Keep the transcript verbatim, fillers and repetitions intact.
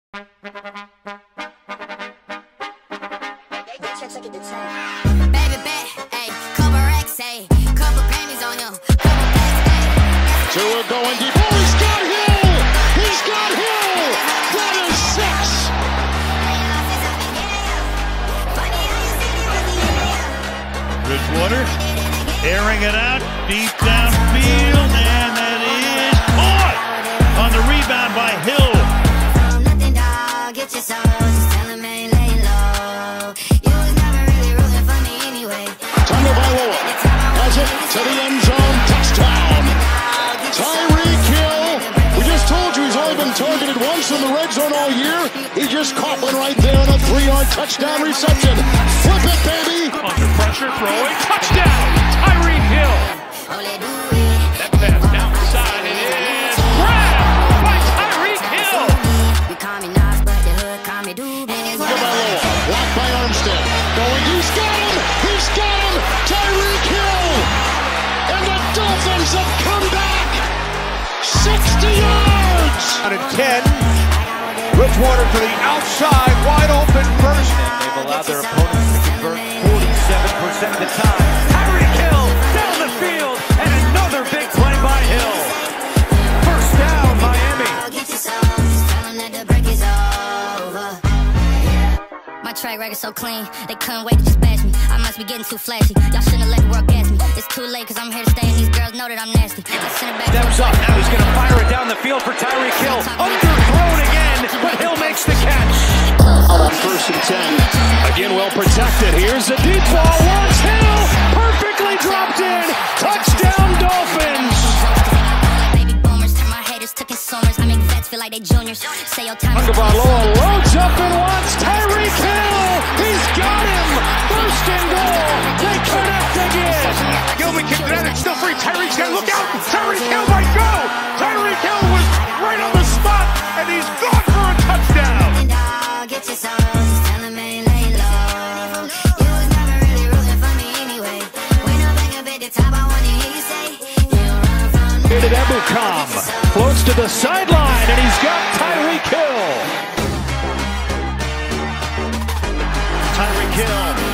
Baby bet, ayy, couple racks, ayy, couple pennies on him, couple packs, ayy. Tua going deep. Oh, he's got Hill! He's got Hill! That is six! Bridgewater airing it out deep downfield, and that is caught on the rebound by Hill. Nothing, dog, get your soul, just tell him ain't lay low. You was never really rooting for me anyway. Tumble by Harlow. Has it to the end zone. Touchdown! Tyreek Hill. We just told you he's only been targeted once in the red zone all year. He just caught one right there on a three-yard touchdown reception. Flip it, baby! Under pressure, throwing, touchdown! Tyreek Hill. That pass down the side, it is grabbed by Tyreek Hill. You call me Nas, but the hood call me Doobie. Blocked by Armstead. Going, he's got him! He's got him! Tyreek Hill! And the Dolphins have come back! sixty yards! Out at ten. Bridgewater to the outside, wide open first. And they've allowed their opponents to convert forty-seven percent of the time. Tyreek Hill down the field, and another big play by Hill. First down, Miami. My track record so clean, they couldn't wait to just bash me. I must be getting too flashy. Y'all shouldn't have let the world gas me. It's too late, cause I'm here to stay, and these girls know that I'm nasty. I send it back. Steps up, now he's gonna fire it down the field for Tyreek Hill. Underthrown again, but Hill makes the catch. On first and ten. Again, well protected. Here's the deep ball. Wants Hill. Perfectly dropped in. Touchdown, Dolphins. Baby boomers turn my haters to consumers. I make vets feel like they juniors. Say your time. Harlow loads up and wants Tyreek Hill. He's got him. First and goal. They connect again. Gilman kicked it out. It's still free. Tyreek's got to look out. Tyreek Hill might go. Tyreek Hill was right on the spot, and he's gone for a touchdown. Get your soul, just tell him ain't lay low. You was never really rooting for me anyway. When I'm back up at the top, I wanna hear you say, you don't run from me. Here to Ebukam. Floats to the sideline, and he's got Tyreek Hill. Tyreek Hill